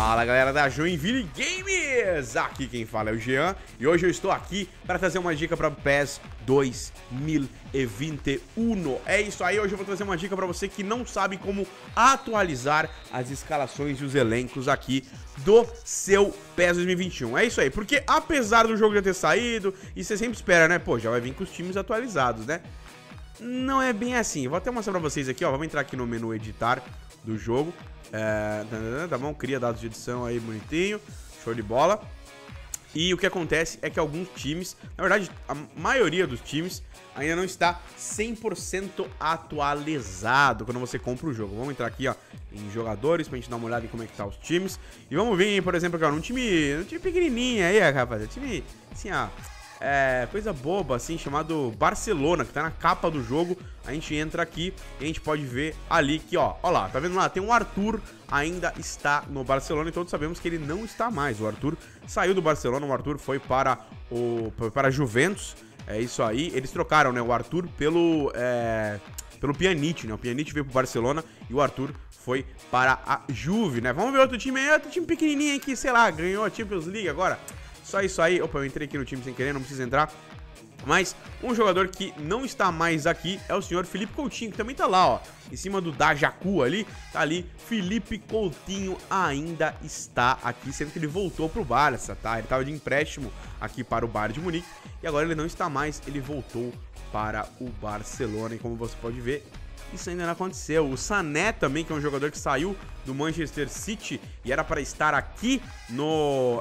Fala galera da Joinville Games, aqui quem fala é o Jean e hoje eu estou aqui para trazer uma dica para o PES 2021. É isso aí, hoje eu vou trazer uma dica para você que não sabe como atualizar as escalações e os elencos aqui do seu PES 2021. É isso aí, porque apesar do jogo já ter saído e você sempre espera, né, pô, já vai vir com os times atualizados, né? Não é bem assim, vou até mostrar pra vocês aqui, ó, vamos entrar aqui no menu editar do jogo. Tá bom? Cria dados de edição aí bonitinho, show de bola. E o que acontece é que alguns times, na verdade a maioria dos times ainda não está 100% atualizado quando você compra o jogo. Vamos entrar aqui, ó, em jogadores pra gente dar uma olhada em como é que tá os times. E vamos ver, por exemplo, aqui, ó, um time pequenininho aí, rapaz, time assim, ó, coisa boba assim, chamado Barcelona, que tá na capa do jogo. A gente entra aqui e a gente pode ver ali que, ó lá, tá vendo lá? Tem um Arthur, ainda está no Barcelona e todos sabemos que ele não está mais. O Arthur saiu do Barcelona, o Arthur foi para a Juventus, é isso aí. Eles trocaram, né, o Arthur pelo Pjanic, né? O Pjanic veio pro Barcelona e o Arthur foi para a Juve, né? Vamos ver outro time aí, outro time pequenininho aqui, sei lá, ganhou a Champions League agora. Só isso aí. Opa, eu entrei aqui no time sem querer, não precisa entrar. Mas um jogador que não está mais aqui é o senhor Felipe Coutinho, que também tá lá, ó, em cima do Dajacu ali, tá ali. Felipe Coutinho ainda está aqui, sendo que ele voltou pro Barça, tá? Ele tava de empréstimo aqui para o Bayern de Munique e agora ele não está mais, ele voltou para o Barcelona. E como você pode ver, isso ainda não aconteceu. O Sané também, que é um jogador que saiu do Manchester City e era para estar aqui no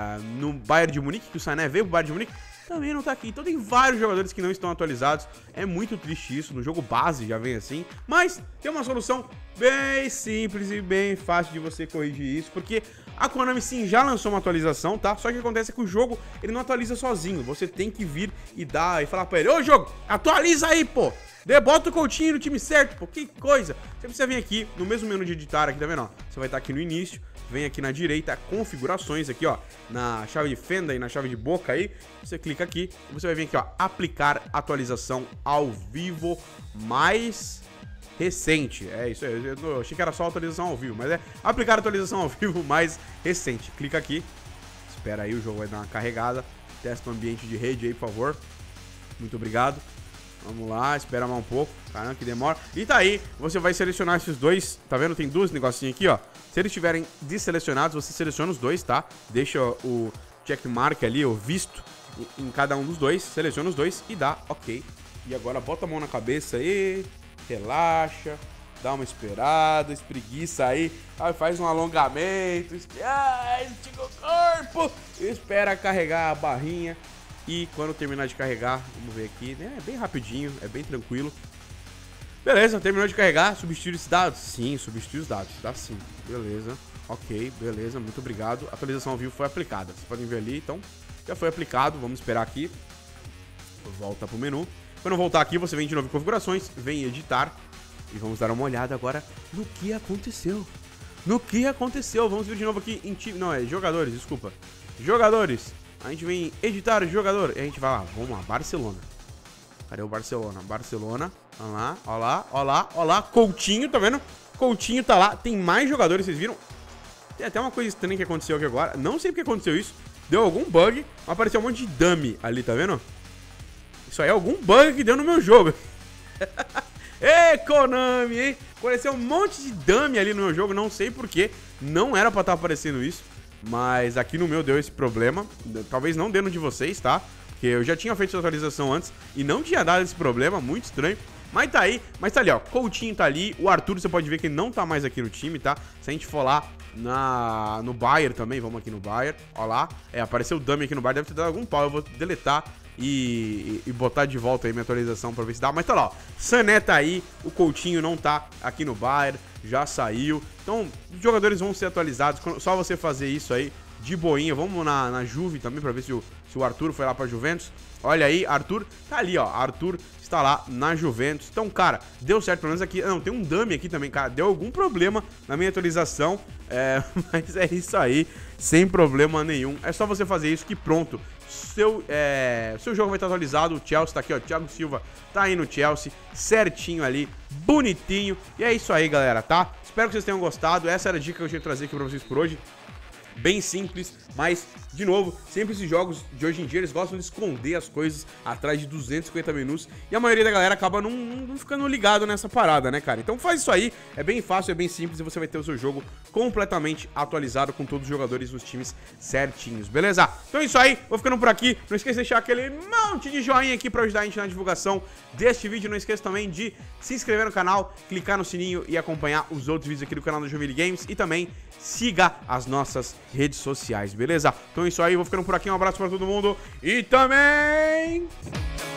Bayern de Munique, que o Sané veio pro Bayern de Munique, também não tá aqui. Então tem vários jogadores que não estão atualizados. É muito triste isso, no jogo base já vem assim. Mas tem uma solução bem simples e bem fácil de você corrigir isso, porque a Konami sim já lançou uma atualização, tá? Só que o que acontece é que o jogo, ele não atualiza sozinho. Você tem que vir e dar e falar pra ele: ô jogo, atualiza aí, pô! Bota o Coutinho no time certo, pô, que coisa. Você precisa vir aqui no mesmo menu de editar aqui, tá vendo, ó? Você vai estar aqui no início, vem aqui na direita, configurações aqui, ó, na chave de fenda e na chave de boca aí. Você clica aqui e você vai vir aqui, ó, aplicar atualização ao vivo mais recente. É isso aí, eu achei que era só atualização ao vivo, mas é aplicar atualização ao vivo mais recente. Clica aqui, espera aí, o jogo vai dar uma carregada. Testa o ambiente de rede aí, por favor. Muito obrigado. Vamos lá, espera mais um pouco. Caramba, que demora. E tá aí, você vai selecionar esses dois. Tá vendo? Tem dois negocinhos aqui, ó. Se eles estiverem desselecionados, você seleciona os dois, tá? Deixa o checkmark ali, o visto em cada um dos dois. Seleciona os dois e dá ok. E agora bota a mão na cabeça aí. Relaxa. Dá uma esperada, espreguiça aí. Faz um alongamento. Estica o corpo. Espera carregar a barrinha. E quando terminar de carregar, vamos ver aqui, né? É bem rapidinho, é bem tranquilo. Beleza, terminou de carregar, substituir os dados? Sim, substituir os dados, dá sim. Beleza, ok, beleza, muito obrigado. A atualização ao vivo foi aplicada, vocês podem ver ali, então já foi aplicado, vamos esperar aqui. Volta pro menu. Quando voltar aqui, você vem de novo em configurações, vem em editar. E vamos dar uma olhada agora no que aconteceu. Vamos vir de novo aqui em time, não, é jogadores, desculpa. Jogadores. A gente vem em editar jogador e a gente vai lá, vamos lá, Barcelona. Cadê o Barcelona? Barcelona, olha lá, Coutinho, tá vendo? Coutinho tá lá, tem mais jogadores, vocês viram? Tem até uma coisa estranha que aconteceu aqui agora, não sei porque aconteceu isso. Deu algum bug, apareceu um monte de dummy ali, tá vendo? Isso aí é algum bug que deu no meu jogo. Ê, Konami, hein? Apareceu um monte de dummy ali no meu jogo, não sei porquê, não era pra estar aparecendo isso. Mas aqui no meu deu esse problema. Talvez não dê no de vocês, tá? Porque eu já tinha feito essa atualização antes e não tinha dado esse problema, muito estranho. Mas tá aí, tá ali, ó. Coutinho tá ali. O Arthur, você pode ver que ele não tá mais aqui no time, tá? Se a gente for lá no Bayern também, vamos aqui no Bayern. Ó lá, apareceu o dummy aqui no Bayern, deve ter dado algum pau. Eu vou deletar e botar de volta aí minha atualização pra ver se dá. Mas tá lá, ó. Sané tá aí, o Coutinho não tá aqui no Bayern, já saiu. Então, os jogadores vão ser atualizados, só você fazer isso aí de boinha. Vamos na Juve também pra ver se o Arthur foi lá pra Juventus. Olha aí, Arthur tá ali, ó. Arthur está lá na Juventus. Então, cara, deu certo pelo menos aqui. Não, tem um dummy aqui também, cara. Deu algum problema na minha atualização. Mas é isso aí, sem problema nenhum. É só você fazer isso que pronto. Seu jogo vai estar atualizado. O Chelsea tá aqui, ó. Thiago Silva tá aí no Chelsea, certinho ali, bonitinho. E é isso aí, galera, tá? Espero que vocês tenham gostado. Essa era a dica que eu tinha que trazer aqui pra vocês por hoje. bem simples, mas, de novo, sempre esses jogos de hoje em dia, eles gostam de esconder as coisas atrás de 250 menus, e a maioria da galera acaba não ficando ligado nessa parada, né, cara? Então faz isso aí, é bem fácil, é bem simples, e você vai ter o seu jogo completamente atualizado com todos os jogadores dos times certinhos, beleza? Então é isso aí, vou ficando por aqui, não esqueça de deixar aquele monte de joinha aqui pra ajudar a gente na divulgação deste vídeo, não esqueça também de se inscrever no canal, clicar no sininho e acompanhar os outros vídeos aqui do canal do Joinville Games, e também siga as nossas redes sociais, beleza? Então é isso aí, vou ficando por aqui, um abraço pra todo mundo e também...